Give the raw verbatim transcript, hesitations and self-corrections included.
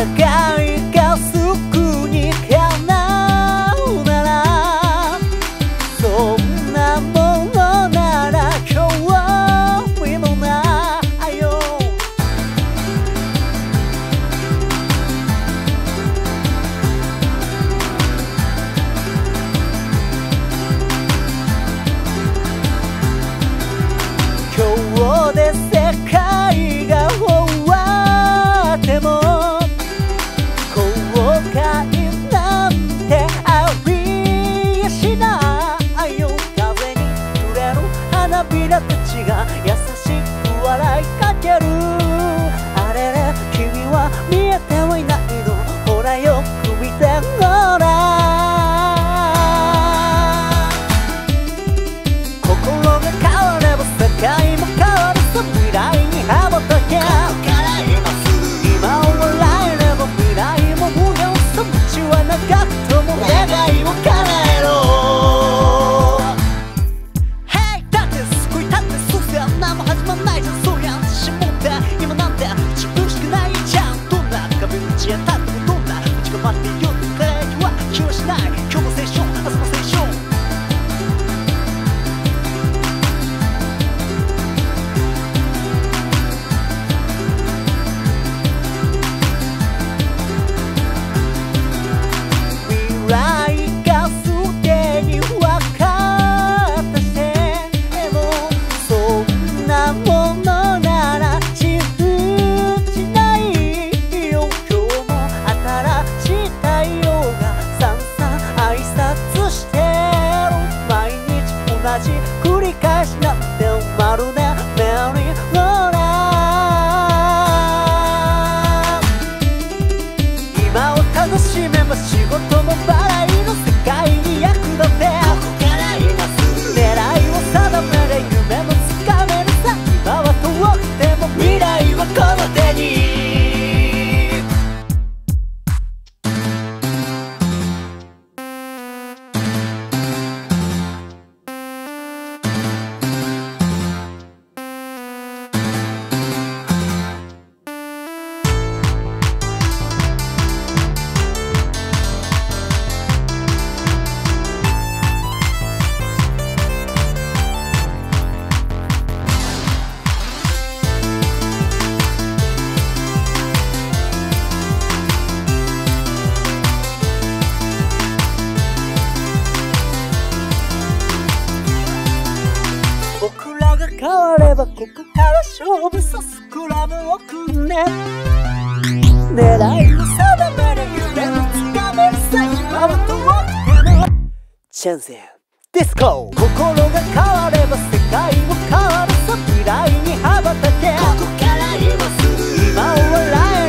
界が救いに叶うなら、そんなものなら興味もないよ。今日で世界が終わっても後悔なんてありやしないよ。風に揺れる花びらたちが優しく笑いかける。あれれ君は見えてはいないの、ほらよく見てごらん。心が変われば世界も変わるさ。未来に羽ばたけ、今を笑えれば未来も無限さ。道は長くとも願いを叶えろ。 Hey だって救いたってそうせ何も始まんないじゃん。そうやん自信持って今なんて自分しかないじゃん。どんな壁に立ってもどんな道が待っていようと輝きは気はしない。今日も青春明日も青春。未来がすでに分かったしても、そんなものなら信じないよ。今日も新しい太陽がさんさん挨拶してる。毎日同じ繰り返しなんてまるでメリーゴーランド。今を楽しめば仕事もバラ色世界に役立て、狙いを定めれ夢もつかめるさ。今は遠くても未来はこの手に。僕らが変わればここから勝負さ。スクラムを組んで狙いを定める夢もつかめるさ。今は遠くてもチャンスディスコ。心が変われば世界も変わるさ。未来に羽ばたけ、今を笑え